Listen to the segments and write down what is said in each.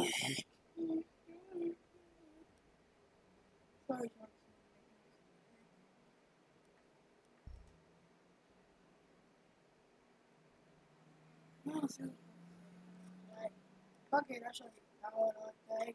Sorry, no, seriously. Like, fuck it, that's what I would like.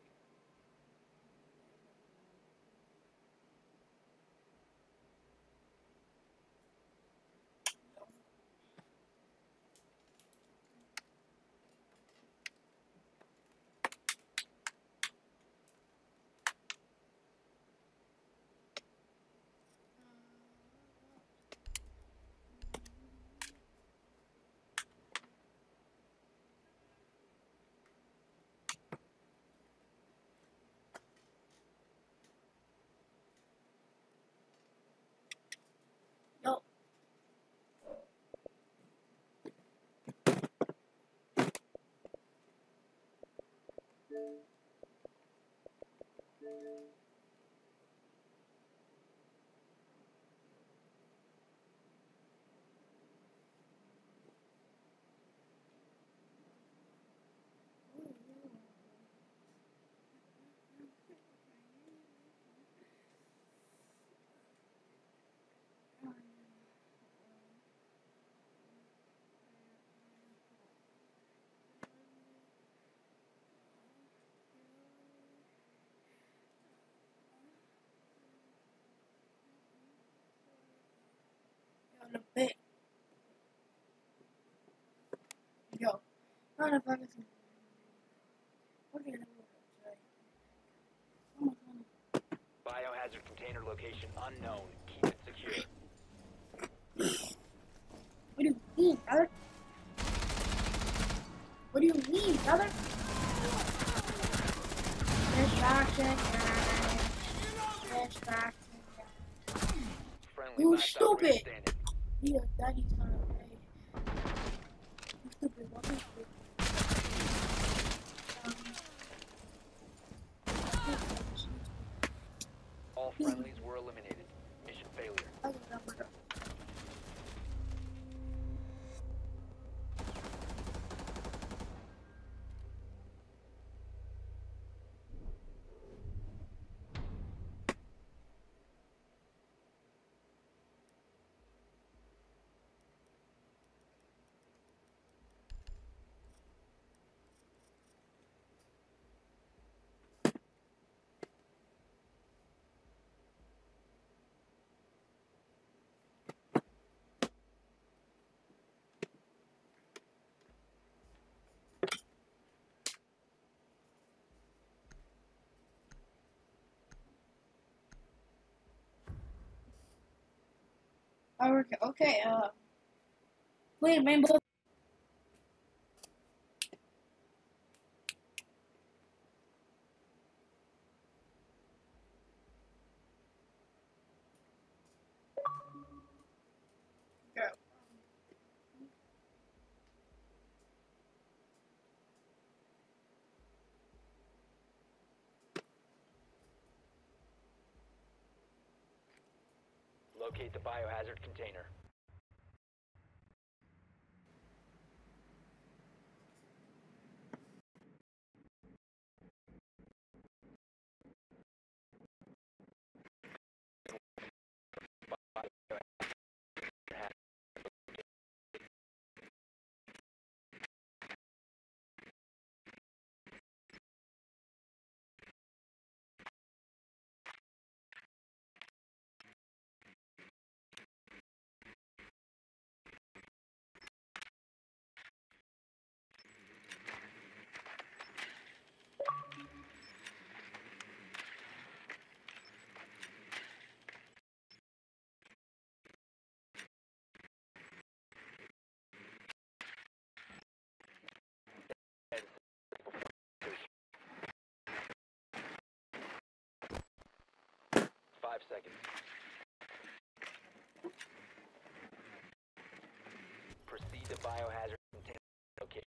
Yo. The bit. Yo. Not if I can see. Okay, Biohazard container location unknown. Keep it secure. what do you mean, brother? What do you mean, brother? Distraction, guys. Distraction, guys. Friendly You last stupid! operator standing. Yeah, daddy's trying to play. You stupid, what is it? All friendlies were eliminated. Mission failure. I don't know. Okay, wait, Rainbow. Go. Locate the biohazard container. Five seconds. Proceed to biohazard container location.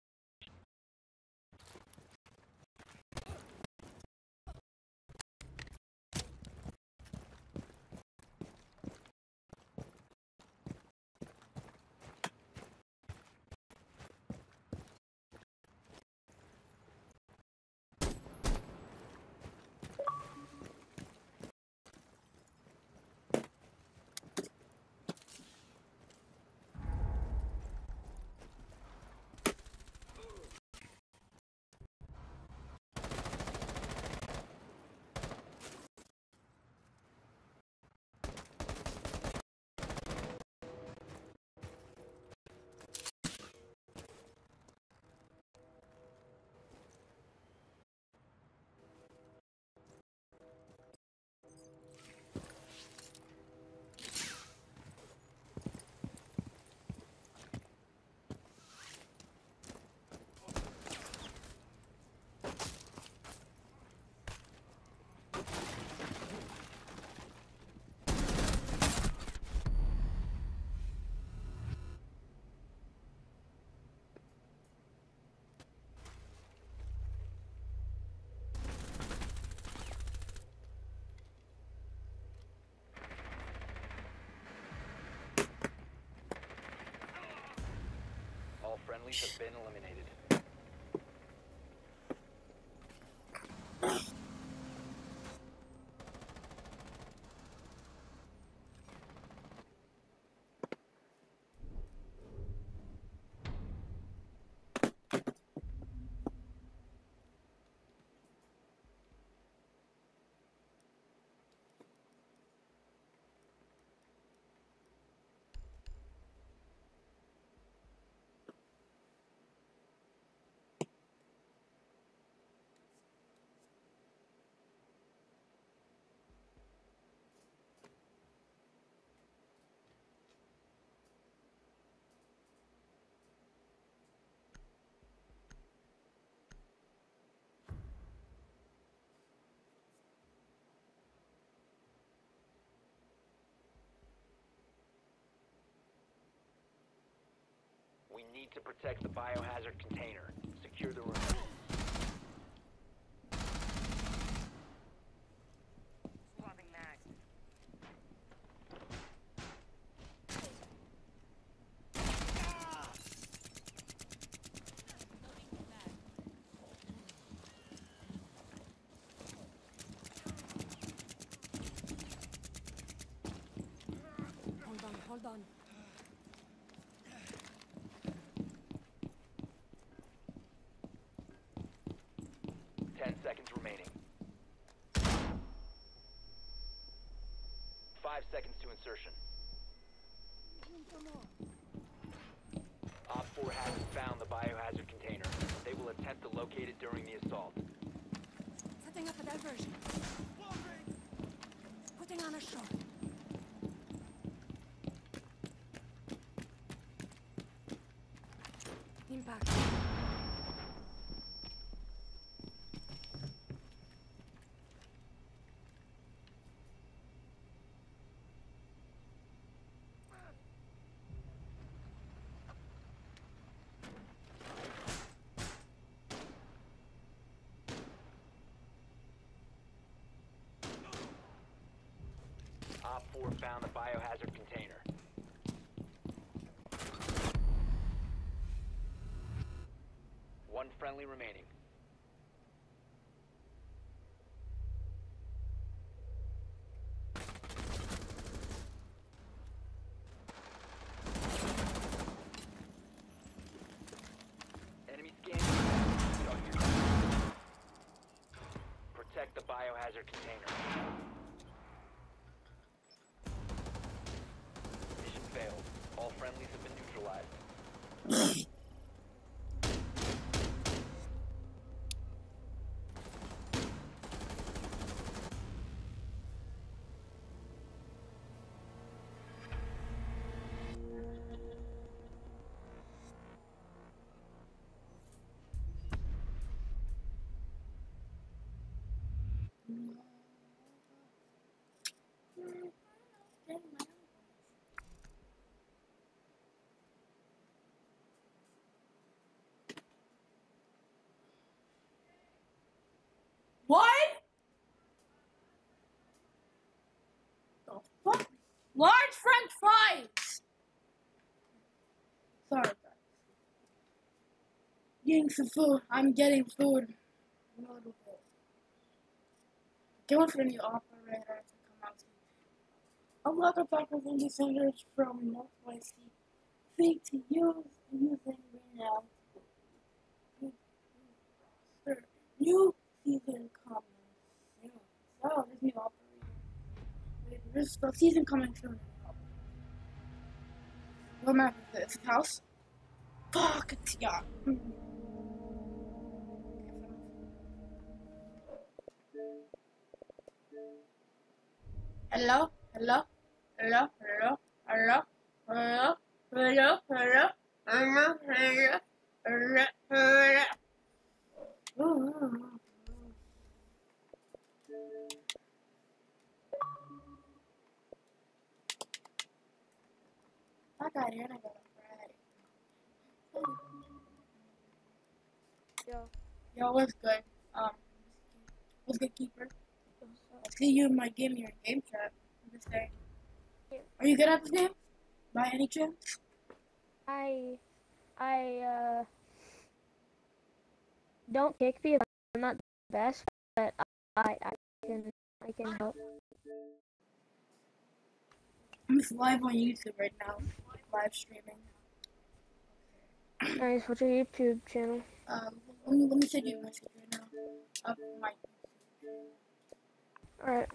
friendlies have been eliminated. We need to protect the biohazard container. Secure the room. Swapping mag. Hold on. 10 seconds remaining. 5 seconds to insertion. Op 4 hasn't found the biohazard container. They will attempt to locate it during the assault. Setting up a diversion. Putting on a show. Impact. Op 4 found the biohazard container. One friendly remaining. Enemy scanning. Protect the biohazard container. Mission failed. All friendlies have been neutralized. What? The fuck? Large French fries! Sorry, guys. Getting some food. I'm getting food. In a little bit. Get one for the new operator to come out to unlock a pack of indie senders from Northwest Free to use using renowned new season coming soon. So this new operator. There's the season coming soon. What map is this? House? Fuck it's yeah. Hello? Hello? Hello? Hello? Hello? Hello? Hello? Hello? Hello? Hello? Hello? Hello? Ooh. I got in, I got a Friday. Yo, what's good? What's good, Keeper? I see you in my game, you're in game chat. I'm just saying. Are you good at this game? By any chance? I I don't kick me if I'm not the best, but I can help. I'm just live on YouTube right now, live streaming. Nice. What's your YouTube channel? Let me send you a message right now. Of my. All right.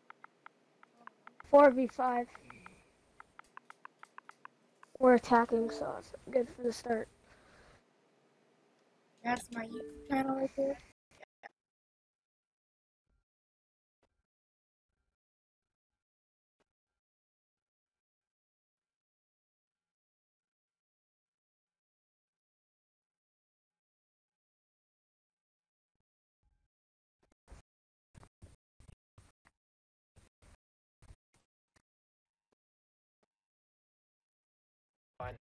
4v5. We're attacking, so it's good for the start. That's my YouTube channel right there. Find